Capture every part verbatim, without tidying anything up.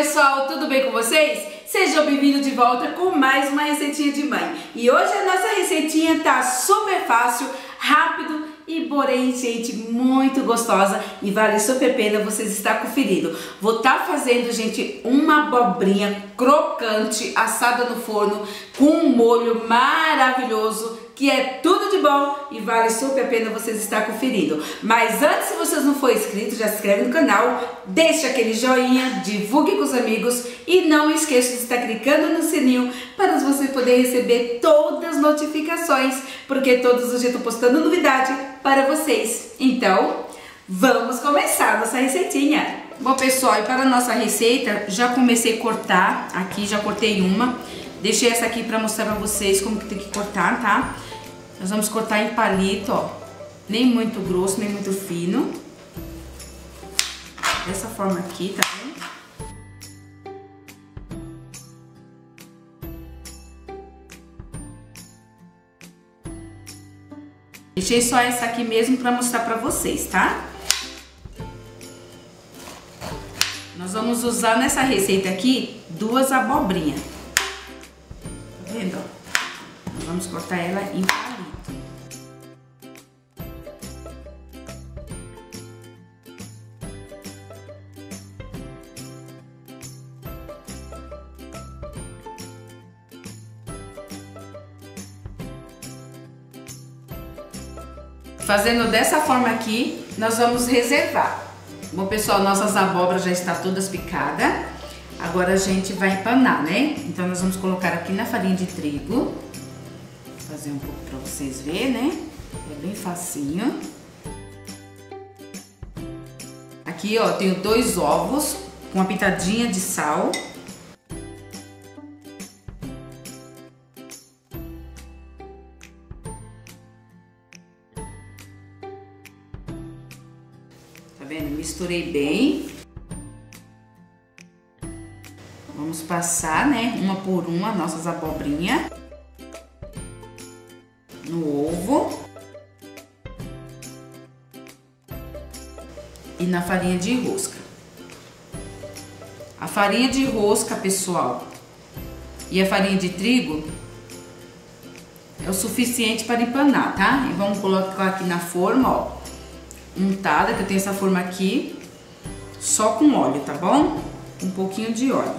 pessoal, tudo bem com vocês? Sejam bem-vindos de volta com mais uma receitinha de mãe. E hoje a nossa receitinha tá super fácil, rápido e porém, gente, muito gostosa e vale super a pena vocês estar conferindo. Vou estar fazendo, gente, uma abobrinha crocante assada no forno com um molho maravilhoso que é tudo de bom e vale super a pena vocês estar conferindo. Mas antes, se vocês não forem inscritos, já se inscreve no canal, deixa aquele joinha, divulgue com os amigos e não esqueça de estar clicando no sininho para você poder receber todas as notificações, porque todos os dias eu tô postando novidade para vocês. Então, vamos começar a nossa receitinha. Bom, pessoal, e para a nossa receita, já comecei a cortar aqui, já cortei uma. Deixei essa aqui para mostrar para vocês como que tem que cortar, tá? Nós vamos cortar em palito, ó. Nem muito grosso, nem muito fino. Dessa forma aqui, tá vendo? Deixei só essa aqui mesmo para mostrar para vocês, tá? Nós vamos usar nessa receita aqui duas abobrinhas. Tá vendo? Nós vamos cortar ela em palito. Fazendo dessa forma aqui, nós vamos reservar. Bom, pessoal, nossas abóboras já estão todas picadas. Agora a gente vai empanar, né? Então nós vamos colocar aqui na farinha de trigo. Vou fazer um pouco para vocês verem, né? É bem facinho. Aqui, ó, tenho dois ovos com uma pitadinha de sal. Tá vendo? Misturei bem. Vamos passar, né, uma por uma, nossas abobrinhas no ovo e na farinha de rosca. A farinha de rosca, pessoal, e a farinha de trigo é o suficiente para empanar, tá? E vamos colocar aqui na forma, ó, untada, que eu tenho essa forma aqui, só com óleo, tá bom? Um pouquinho de óleo.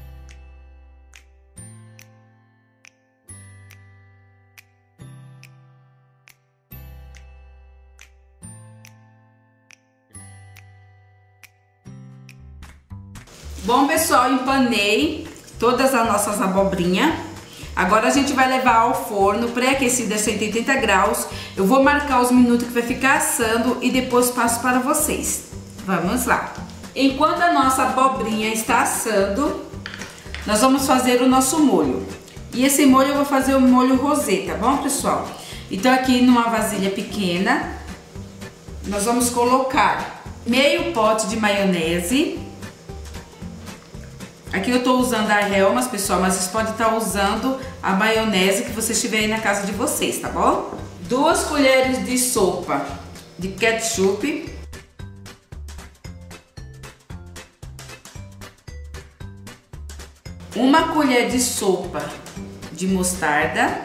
Bom, pessoal, empanei todas as nossas abobrinhas. Agora a gente vai levar ao forno pré-aquecido a cento e oitenta graus. Eu vou marcar os minutos que vai ficar assando e depois passo para vocês. Vamos lá. Enquanto a nossa abobrinha está assando, nós vamos fazer o nosso molho. E esse molho eu vou fazer o molho rosé, tá bom, pessoal? Então aqui numa vasilha pequena, nós vamos colocar meio pote de maionese. Aqui eu tô usando a Hellmann's, pessoal, mas vocês podem estar usando a maionese que vocês tiverem na casa de vocês, tá bom? Duas colheres de sopa de ketchup. Uma colher de sopa de mostarda.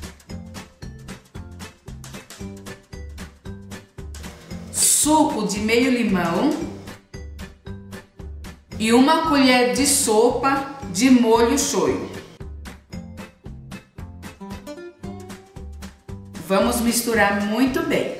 Suco de meio limão. E uma colher de sopa de molho shoyu. Vamos misturar muito bem.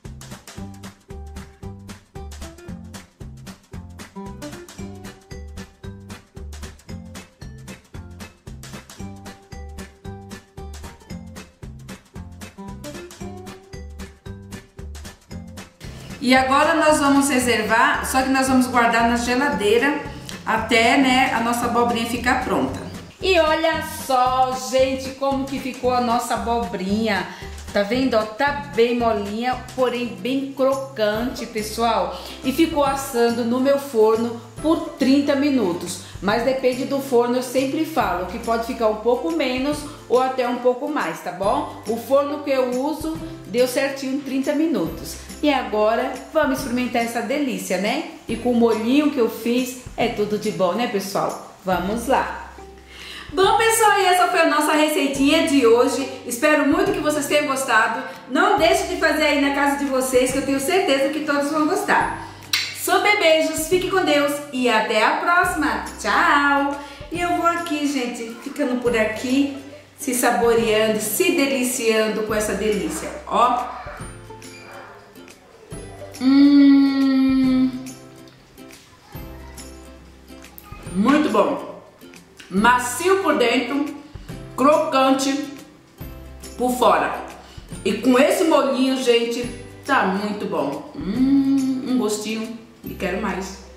E agora nós vamos reservar, só que nós vamos guardar na geladeira até, né, a nossa abobrinha ficar pronta. E olha só, gente, como que ficou a nossa abobrinha. Tá vendo, ó? Tá bem molinha, porém bem crocante, pessoal. E ficou assando no meu forno por trinta minutos. Mas depende do forno, eu sempre falo que pode ficar um pouco menos ou até um pouco mais, tá bom? O forno que eu uso deu certinho trinta minutos. E agora vamos experimentar essa delícia, né? e com o molhinho que eu fiz, é tudo de bom, né, pessoal? Vamos lá! Bom, pessoal, e essa foi a nossa receitinha de hoje. Espero muito que vocês tenham gostado. Não deixe de fazer aí na casa de vocês, que eu tenho certeza que todos vão gostar. Super beijos, fique com Deus e até a próxima. Tchau! E eu vou aqui, gente, ficando por aqui, se saboreando, se deliciando com essa delícia. Ó! Hum... Muito bom! Macio por dentro, crocante por fora. E com esse molhinho, gente, tá muito bom. Hum, um gostinho e quero mais.